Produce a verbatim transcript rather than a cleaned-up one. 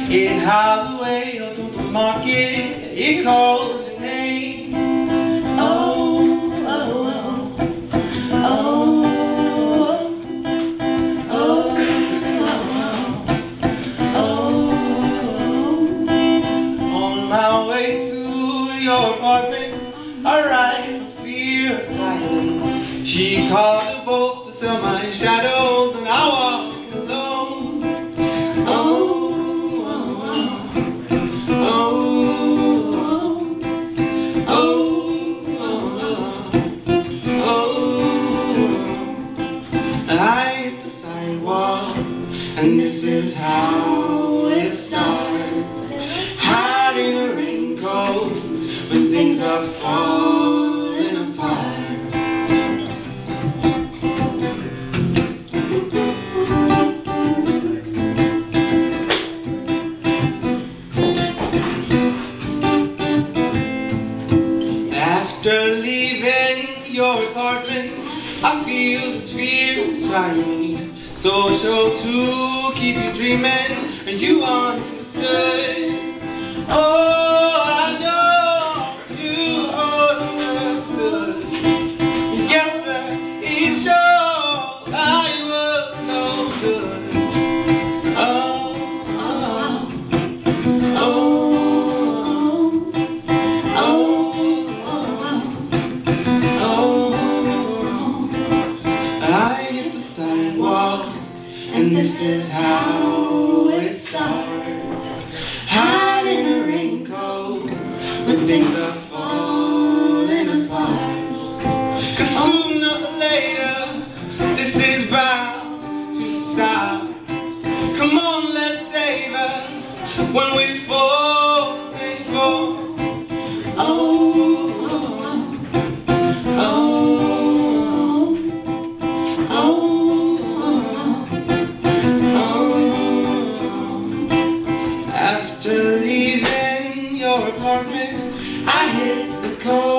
It hides away out on the market. It calls your name. Oh, oh, oh, oh, oh, oh, oh. On my way to your apartment, I ride fear silent. She called the boat to sell my shadows, and I walk alone. Oh. And this is how it starts. Hiding a raincoat when things are falling apart. After leaving your apartment, I feel the fear inside me. Social to keep you dreaming, and you understood. Oh, I know you understood. Together, it shows I was no good. Oh, oh, oh, oh, oh, oh. I hit the sidewalk. And this is how it starts. Hiding a raincoat when things are falling apart. 'Cause sooner or later, this is bound to stop. Come on, let's save us when we fall and fall. Oh, oh, oh, oh. After leaving your apartment, I hit the cold.